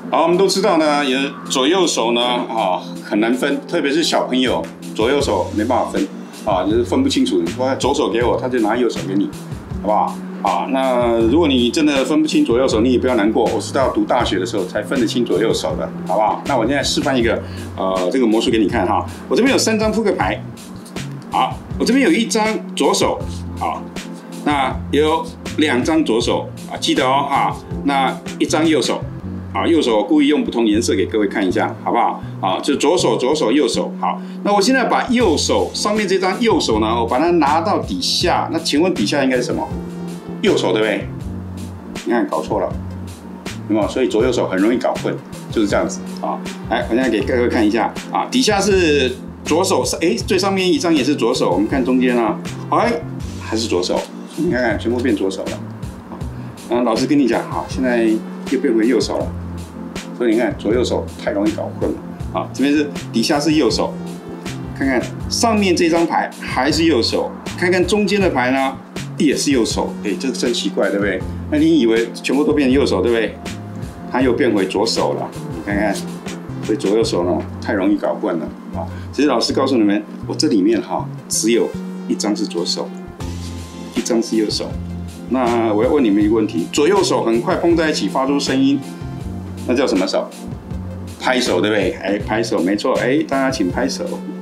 好，我们都知道呢，也左右手呢，很难分，特别是小朋友，左右手没办法分，就是分不清楚。你说左手给我，他就拿右手给你，好不好？那如果你真的分不清左右手，你也不要难过，我是到读大学的时候才分得清左右手的，好不好？那我现在示范一个，这个魔术给你看哈。我这边有3张扑克牌，好，我这边有1张左手，好，那有2张左手，记得哦，那1张右手。右手我故意用不同颜色给各位看一下，好不好？就左手、右手。好，那我现在把右手上面这张右手呢，我把它拿到底下。那请问底下应该是什么？右手对不对？你看搞错了，有没有？所以左右手很容易搞混，就是这样子啊。来，我现在给各位看一下底下是左手，最上面1张也是左手，我们看中间啊，还是左手。你看看，全部变左手了。老师跟你讲，现在又变回右手了。所以你看左右手太容易搞混了这边是底下是右手，看看上面这张牌还是右手，看看中间的牌呢也是右手，这个真奇怪，对不对？那你以为全部都变成右手，对不对？它又变回左手了，你看看，所以左右手呢太容易搞混了其实老师告诉你们，我这里面只有1张是左手，1张是右手。那我要问你们一个问题：左右手很快碰在一起发出声音，那叫什么手？拍手，对不对？拍手，没错。大家请拍手。